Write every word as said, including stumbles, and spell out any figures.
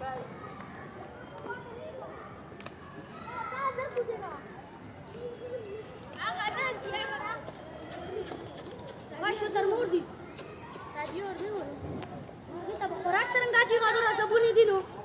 شو ترمور دي. راډیو ورته وره. دې ته به خوراک څرنګه چې غادر زبونې دي نو.